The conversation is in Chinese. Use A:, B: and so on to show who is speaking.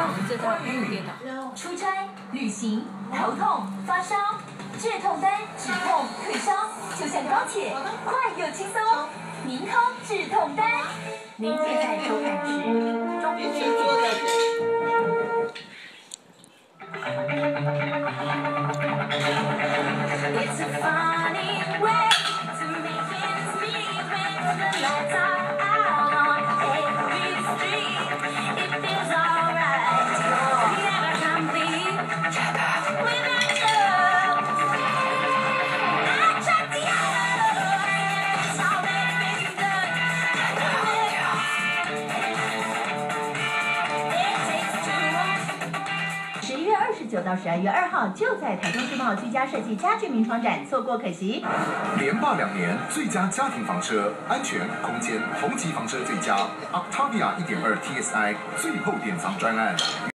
A: 我们最大公寓跌倒。
B: 出差、旅行、头痛、发烧，止痛丹止痛退烧，就像高铁，快又轻松。明康止痛丹，您现在收看的是中
C: 一直坐在这。
B: It's a funny way to make ends meet when the lights are out on every street. It feels alright, never complete without love. I tried to it's already been done. It takes two. 11月29到12月2号，就在台中世贸居家设计家具名创展，错过可惜。
D: 连霸2年最佳家庭房车，安全、空间同级房车最佳，Octavia 1.2 TSI 最后典藏专案。